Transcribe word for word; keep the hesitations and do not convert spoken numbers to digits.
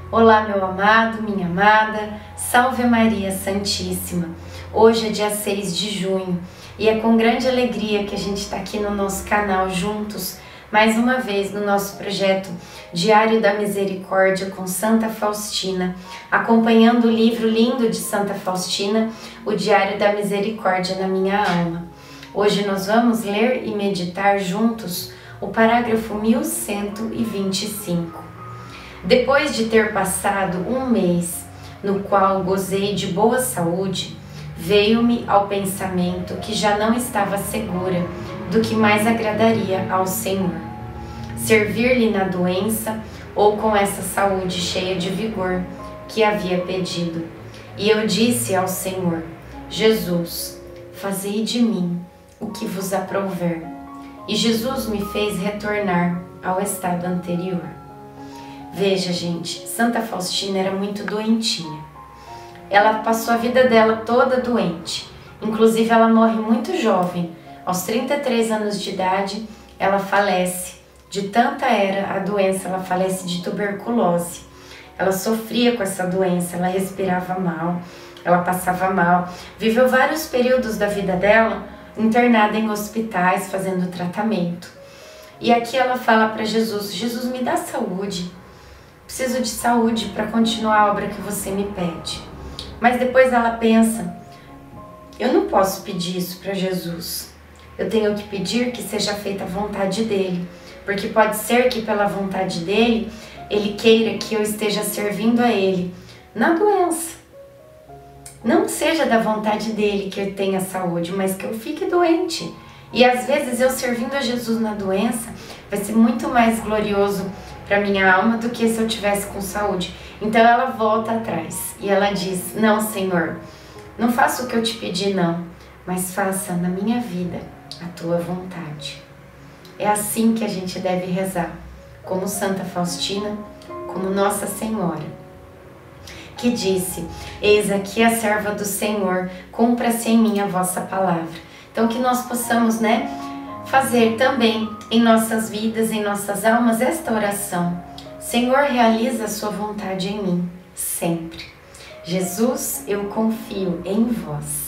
Olá, meu amado, minha amada, salve Maria Santíssima. Hoje é dia seis de junho e é com grande alegria que a gente está aqui no nosso canal juntos, mais uma vez no nosso projeto Diário da Misericórdia com Santa Faustina, acompanhando o livro lindo de Santa Faustina, o Diário da Misericórdia na minha alma. Hoje nós vamos ler e meditar juntos o parágrafo mil cento e vinte e cinco. Depois de ter passado um mês no qual gozei de boa saúde, veio-me ao pensamento que já não estava segura do que mais agradaria ao Senhor. Servir-lhe na doença ou com essa saúde cheia de vigor que havia pedido. E eu disse ao Senhor: Jesus, fazei de mim o que vos aprouver. E Jesus me fez retornar ao estado anterior. Veja, gente, Santa Faustina era muito doentinha. Ela passou a vida dela toda doente. Inclusive, ela morre muito jovem. Aos trinta e três anos de idade, ela falece. De tanta era a doença, ela falece de tuberculose. Ela sofria com essa doença, ela respirava mal, ela passava mal. Viveu vários períodos da vida dela internada em hospitais, fazendo tratamento. E aqui ela fala para Jesus: Jesus, me dá saúde. Preciso de saúde para continuar a obra que você me pede. Mas depois ela pensa: eu não posso pedir isso para Jesus. Eu tenho que pedir que seja feita a vontade dele, porque pode ser que pela vontade dele, ele queira que eu esteja servindo a ele na doença. Não seja da vontade dele que eu tenha saúde, mas que eu fique doente. E às vezes eu servindo a Jesus na doença vai ser muito mais glorioso para minha alma do que se eu tivesse com saúde. Então ela volta atrás e ela diz: não, Senhor, não faça o que eu te pedi, não, mas faça na minha vida a tua vontade. É assim que a gente deve rezar, como Santa Faustina, como Nossa Senhora, que disse: eis aqui a serva do Senhor, cumpra-se em mim a vossa palavra. Então que nós possamos, né, fazer também em nossas vidas, em nossas almas, esta oração: Senhor, realiza a sua vontade em mim, sempre. Jesus, eu confio em vós.